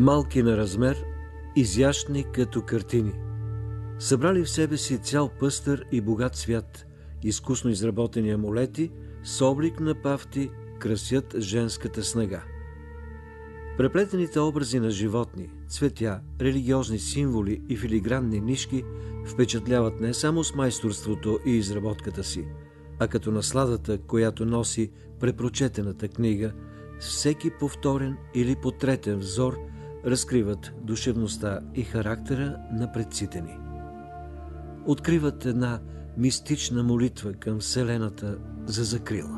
Малки на размер, изящни като картини. Събрали в себе си цял пъстър и богат свят, изкусно изработени амулети с облик на пафти красят женската снага. Преплетените образи на животни, цветя, религиозни символи и филигранни нишки впечатляват не само с майсторството и изработката си, а като насладата, която носи препрочетената книга, всеки повторен или потретен взор разкриват душевността и характера на предците ни. Откриват една мистична молитва към Вселената за закрила.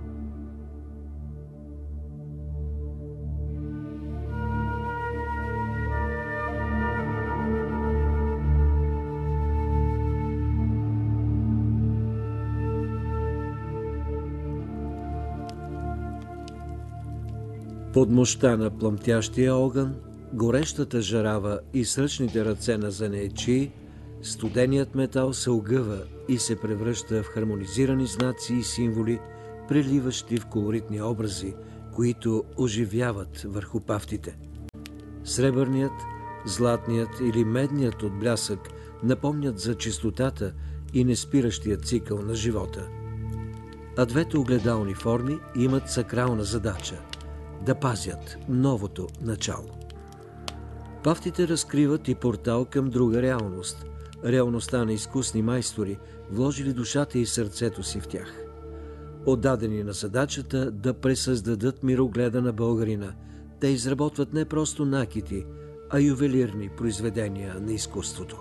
Под мощта на пламтящия огън, горещата жарава и сръчните ръце на занаятчии, студеният метал се огъва и се превръща в хармонизирани знаци и символи, преливащи в колоритни образи, които оживяват върху пафтите. Сребърният, златният или медният отблясък напомнят за чистотата и неспиращия цикъл на живота. А двете огледални форми имат сакрална задача – да пазят новото начало. Пафтите разкриват и портал към друга реалност – реалността на изкусни майстори, вложили душата и сърцето си в тях. Отдадени на задачата да пресъздадат мирогледа на българина, те изработват не просто накити, а ювелирни произведения на изкуството.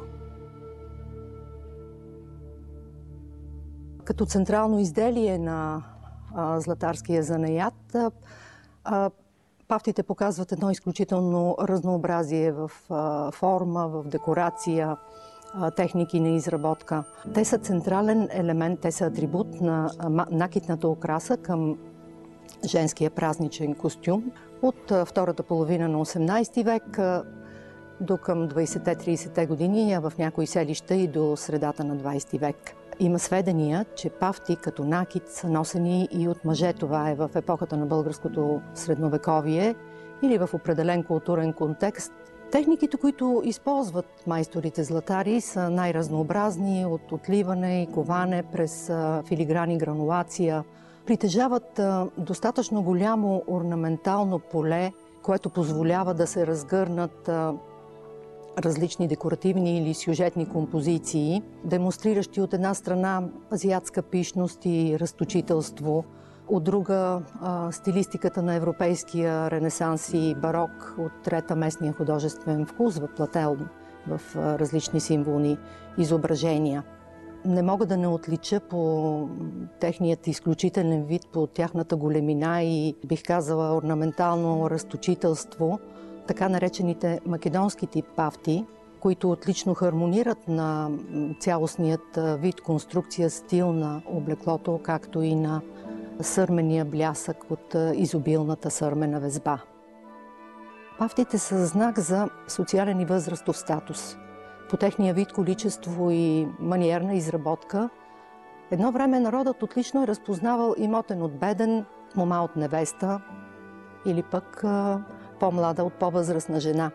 Като централно изделие на златарския занаят, пафтите показват едно изключително разнообразие в форма, в декорация, техники на изработка. Те са централен елемент, те са атрибут на накитната украса към женския празничен костюм. От втората половина на 18 век до към 20-30-те години, а в някои селища и до средата на 20 век. Има сведения, че пафти като накит са носени и от мъже. Това е в епохата на българското средновековие или в определен културен контекст. Техниките, които използват майсторите златари, са най-разнообразни, от отливане и коване през филиграни, гранулация. Притежават достатъчно голямо орнаментално поле, което позволява да се разгърнат различни декоративни или сюжетни композиции, демонстриращи от една страна азиатска пищност и разточителство, от друга стилистиката на европейския ренесанс и барок, от трета местния художествен вкус, въплътен в различни символни изображения. Не мога да не отлича по техният изключителен вид, по тяхната големина и, бих казала, орнаментално разточителство, така наречените македонски тип пафти, които отлично хармонират на цялостният вид, конструкция, стил на облеклото, както и на сърмения блясък от изобилната сърмена везба. Пафтите са знак за социален и възрастов статус. По техния вид, количество и маниерна изработка, едно време народът отлично е разпознавал имотен от беден, мома от невеста или пък по-млада от по-възрастна жена.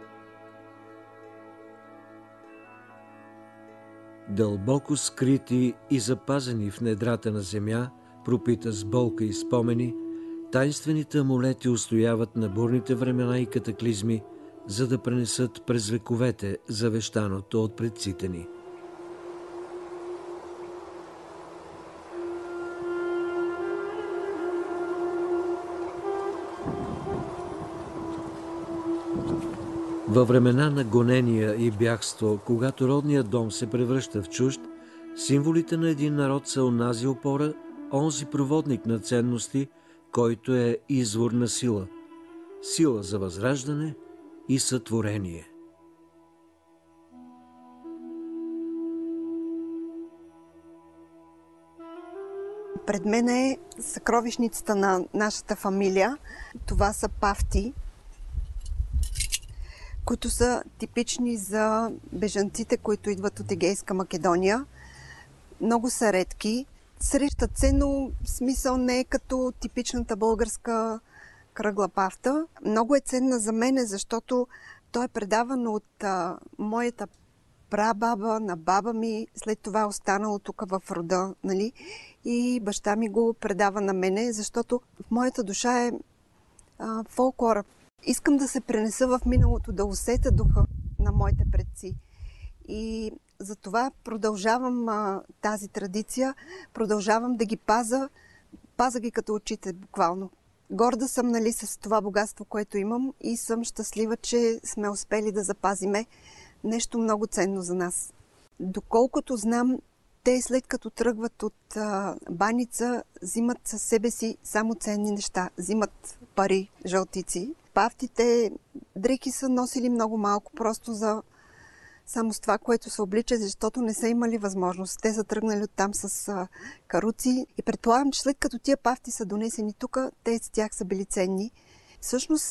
Дълбоко скрити и запазени в недрата на земя, пропита с болка и спомени, тайнствените амулети устояват на бурните времена и катаклизми, за да пренесат през вековете завещаното от предците ни. Във времена на гонения и бягство, когато родният дом се превръща в чужд, символите на един народ са онази опора, онзи проводник на ценности, който е извор на сила. Сила за възраждане и сътворение. Пред мен е съкровищницата на нашата фамилия. Това са пафти, които са типични за бежанците, които идват от Егейска Македония. Много са редки. Срещат се, но смисъл не е като типичната българска кръгла пафта. Много е ценна за мене, защото той е предаван от моята прабаба на баба ми, след това е останало тук в рода, нали? И баща ми го предава на мене, защото в моята душа е фолклора. Искам да се пренеса в миналото, да усетя духа на моите предци. И затова продължавам тази традиция, продължавам да ги паза ги като очите, буквално. Горда съм, нали, с това богатство, което имам и съм щастлива, че сме успели да запазиме нещо много ценно за нас. Доколкото знам, те след като тръгват от баница, взимат със себе си само ценни неща. Взимат пари, жълтици. Пафтите, дрехи са носили много малко, просто за само с това, което се облича, защото не са имали възможност. Те са тръгнали оттам с каруци и предполагам, че след като тия пафти са донесени тук, те с тях са били ценни. Всъщност,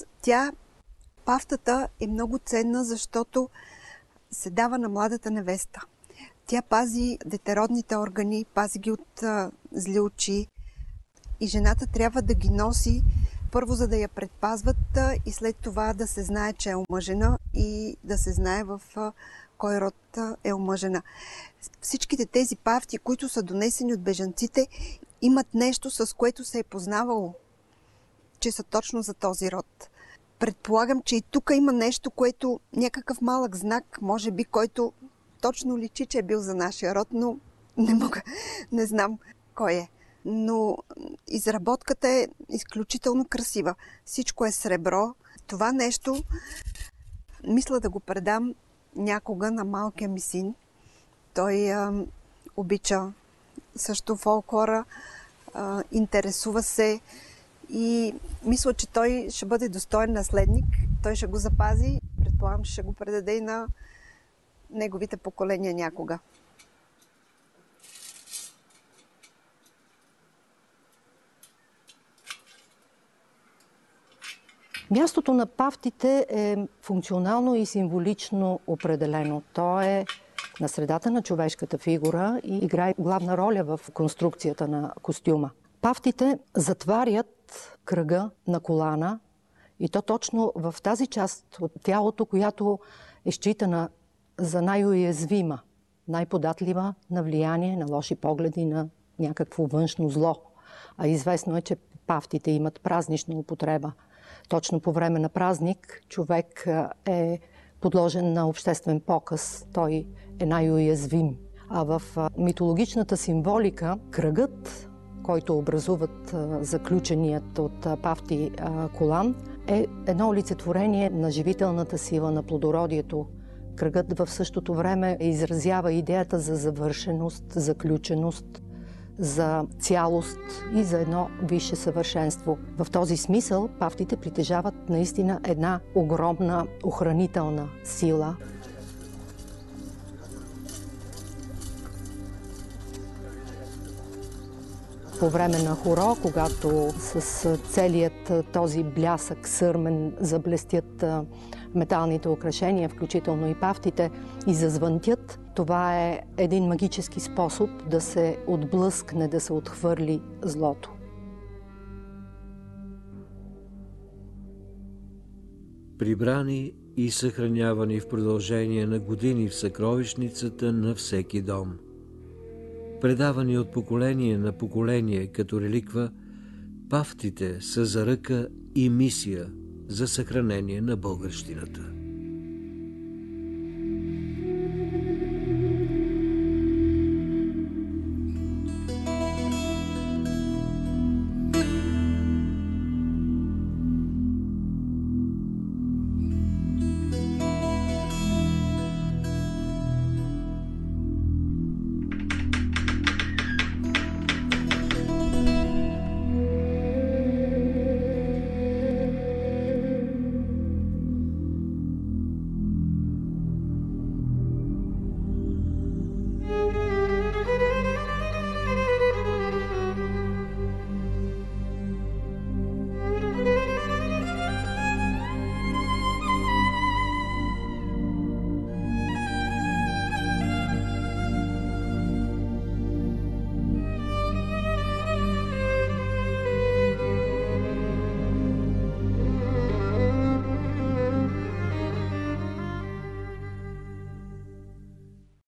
пафтата е много ценна, защото се дава на младата невеста. Тя пази детеродните органи, пази ги от зли очи и жената трябва да ги носи първо, за да я предпазват и след това да се знае, че е омъжена и да се знае в кой род е омъжена. Всичките тези пафти, които са донесени от бежанците, имат нещо, с което се е познавало, че са точно за този род. Предполагам, че и тук има нещо, което някакъв малък знак, може би, който точно личи, че е бил за нашия род, но не знам кой е. Но изработката е изключително красива. Всичко е сребро. Това нещо мисля да го предам някога на малкия ми син. Той обича също фолклора, интересува се и мисля, че той ще бъде достоен наследник. Той ще го запази. Предполагам, че ще го предаде и на неговите поколения някога. Мястото на пафтите е функционално и символично определено. То е на средата на човешката фигура и играе главна роля в конструкцията на костюма. Пафтите затварят кръга на колана и то точно в тази част от тялото, която е считана за най-уязвима, най-податлива на влияние, на лоши погледи, на някакво външно зло. А известно е, че пафтите имат празнична употреба. Точно по време на празник човек е подложен на обществен показ. Той е най-уязвим. А в митологичната символика кръгът, който образуват заключеният от пафти колан, е едно олицетворение на живителната сила, на плодородието. Кръгът в същото време изразява идеята за завършеност, заключеност, за цялост и за едно висше съвършенство. В този смисъл пафтите притежават наистина една огромна охранителна сила. По време на хоро, когато с целият този блясък сърмен заблестят металните украшения, включително и пафтите, и зазвънтят, това е един магически способ да се отблъскне, да се отхвърли злото. Прибрани и съхранявани в продължение на години в съкровищницата на всеки дом. Предавани от поколение на поколение като реликва, пафтите са заръка и мисия за съхранение на българщината.